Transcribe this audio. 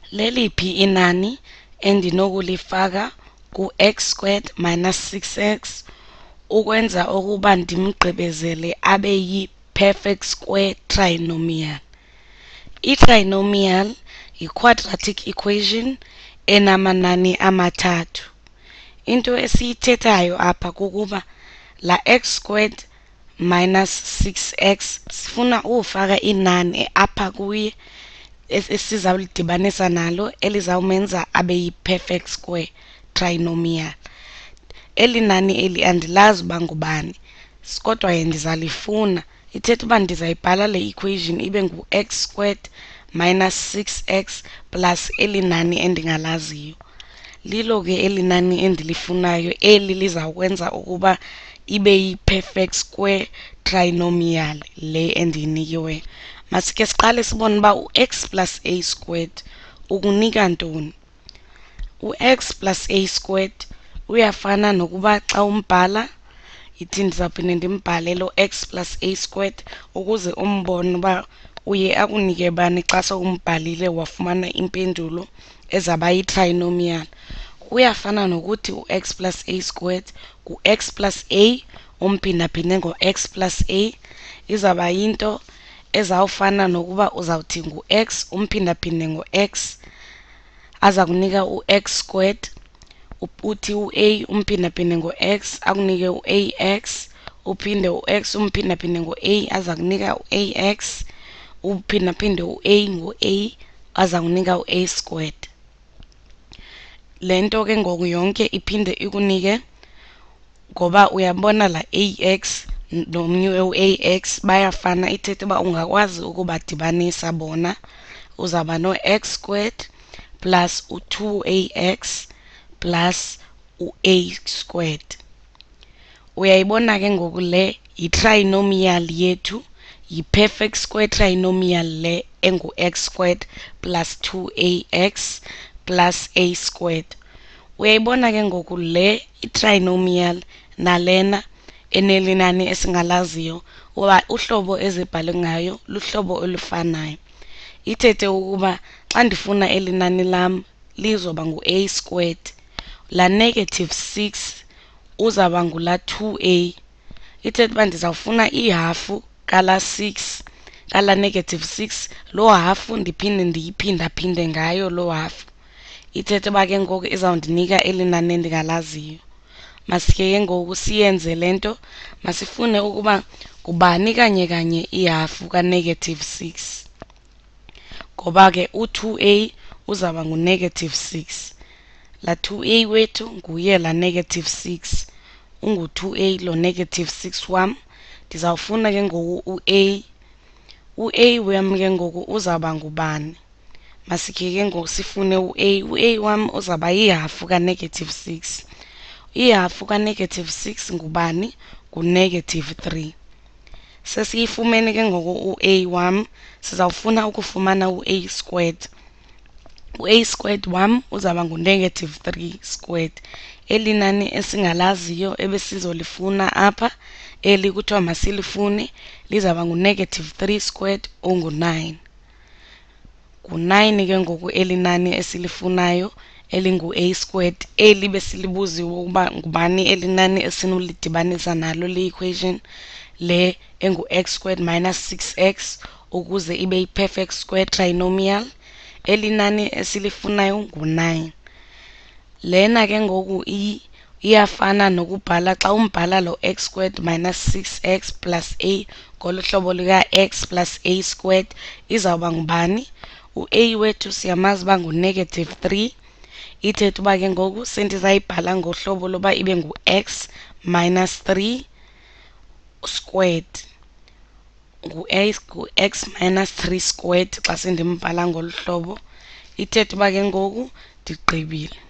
leliphi inani endinokulifaka ku-x squared minus 6x ukwenza ukuba ndimgqibezele abe yi-perfect square trinomial. I-trinomial yi-quadratic equation enamanani amathathu. Into esiyithethayo apha kukuba la x squared minus 6x sifuna ukufaka inani apha kuye esizawulidibanisa nalo elizawumenza abe yi-perfect square trinomial. Eli nani eli andilazi uba ngubani, kodwa ndizalifuna. Ithetha uba ndizayibhala le equation ibe ngu-x squared minus 6x plus eli nani endingalaziyo. Lilo ke eli nani endilifunayo, eli lizawukwenza ukuba ibe yi-perfect square trinomial le endiyinikiweyo. Masike siqale sibone uba u-x plus a squared ukunika ntoni. U-x plus a squared uyafana nokuba xa umbhala, yithi ndizawuphinde ndimbhale lo x plus a squared ukuze umbone uba uye akunike bani xa sowumbhalile wafumana impendulo ezaba yi-trinomial. Uyafana nokuthi u-x plus a squared ngu-x plus a umphindaphinde ngo-x plus a izawuba yinto ezawufana nokuba uzawuthi ngu-x umphindaphinde ngo-x aza kunika u-x squared, uthi u-a umphindaphinde ngo-x akunike u-ax, uphinde u-x umphindaphinde ngo-a aza kunika u-ax, uphindaphinde u-a ngo-a aza kunika u-a squared. Le nto ke ngoku yonke iphinde ikunike, ngoba uyabona la ax nomnye u-ax bayafana, ithetha uba ungakwazi ukubadibanisa bona. Uzawuba no-x squared plus u-2ax plus u-a squared. Uyayibona ke ngoku le yi-trinomial yethu, yi-perfect square trinomial le engu-x squared plus 2ax plus a squared. Uyayibona ke ngoku le i-trinomial nalena enelinani esingalaziyo uba uhlobo ezibhalwe ngayo luhlobo olufanayo. Ithethe ukuba xa ndifuna eli nani lam lizoba ngu-a squared, la negative 6 uzawuba ngula 2a. Ithetha uba ndizawufuna ihafu kala 6 kala negative 6, loo hafu ndiphinde ndiyiphindaphinde ngayo loo hafu. Ithetha uba ke ngoku izawundinika eli nani endingalaziyo. Masike ke ngoku siyenze le nto, masifune ukuba ngubani kanye kanye ihafu ka-negative 6, ngoba ke u-2a uzawuba ngu-negative 6. La 2a wethu nguye la negative 6, ungu-2a lo negative 6 wam. Ndizawufuna ke ngoku u-a wam ke ngoku uzawuba ngubani. Masike ke ngoku sifune u-a wam uzawuba yihafu ka-negative 6. Ihafu ka-negative 6 ngubani? Ngu-negative 3. Sesiyifumene ke ngoku u-a wam, sizawufuna ukufumana u-a squared. U-a squared wam uzawuba ngu-negative 3 squared. Eli nani esingalaziyo ebesizolifuna apha, eli kuthiwa masilifune, lizawuba ngu-negative 3 squared ongu-9. Ngu-9 ke ngoku eli nani esilifunayo elingu-a squared, eli besilibuziwe ukuba ngubani eli nani esinulidibanisa nalo le equation le engu-x squared minus 6x ukuze ibe yi-perfect square trinomial. Eli nani esilifunayo ngu-9. Lena ke ngoku iyafana nokubhala xa umbhala lo x squared minus 6x plus a ngolu hlobo luka-x plus a squared izawuba ngubani? U-a wethu siyamazi uba ngu-negative 3. Ithetha uba ke ngoku sendizayibhala ngohlobo loba ibe ngu-x minus 3 squared, ngu-x minus 3 squared xa sendimbhala ngolu hlobo. Ithetha uba ke ngoku ndigqibile.